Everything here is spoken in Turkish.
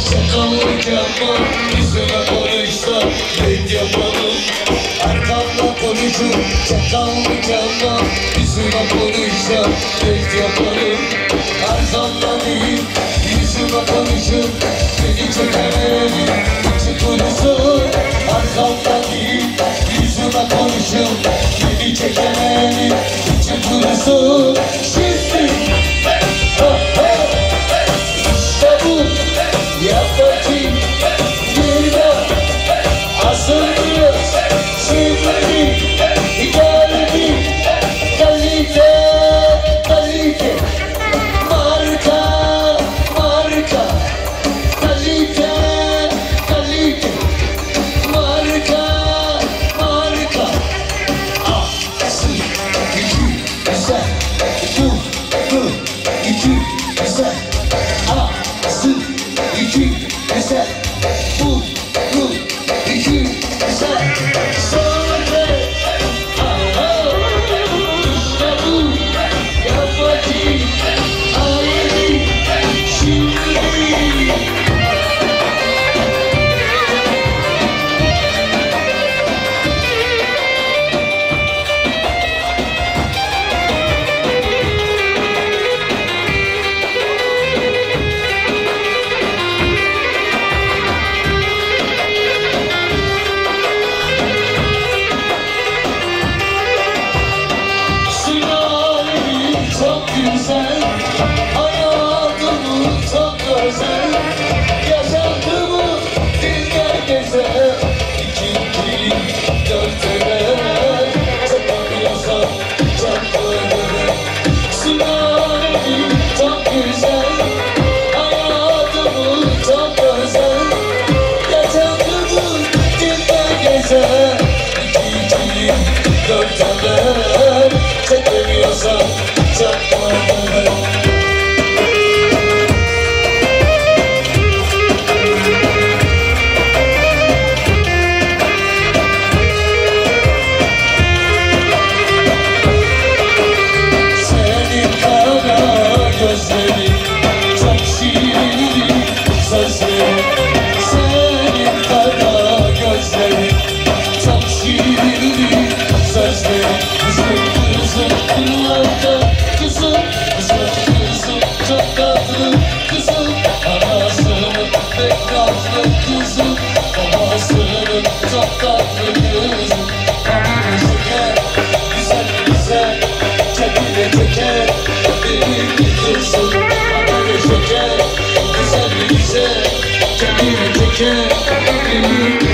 Şakalık yapma, yüzüme konuşsa red yapalım. Arkamda konuşup şakalık yapma, yüzüme konuşsa red yapalım. Arkamda değil, yüzüme konuşup beni çekemeyelim, içi kurusun. Arkamda değil, yüzüme konuşup beni çekemeyelim, içi kurusun. Şimdi işte bu, yap bakayım bir daha. Hazırlıyoruz şimdi, geldi kalite, kalite. Marka, marka, kalite, kalite. Marka, marka. Asıl gücü güzel, bu gücü güzel. Asıl gücü güzel, bu gücü güzel. Sonra işte bu, yap bakayım. Haydi şimdi. Çok güzel, hayatımı çok özel, yaşantımı dinler gezer. İkinci, dört evvel, çekemiyorsam çarpılır. Sınavım çok güzel, hayatımı çok özel, yaşantımı dinler gezer. İkinci, dört evvel, çekemiyorsam çarpılır. Senin kara gözlerin çok şirinli sözlerin. Senin kara gözlerin çok şirinli sözlerin. Kızım kızım kırlarda kızım, kızım kızım çok tatlı kızım. Anasının pek tatlı kızım, babasının çok tatlı kızım. Anne şeker, güzel güzel, çekile çeker benim kızım. Anne şeker, güzel güzel, çekile çeker benim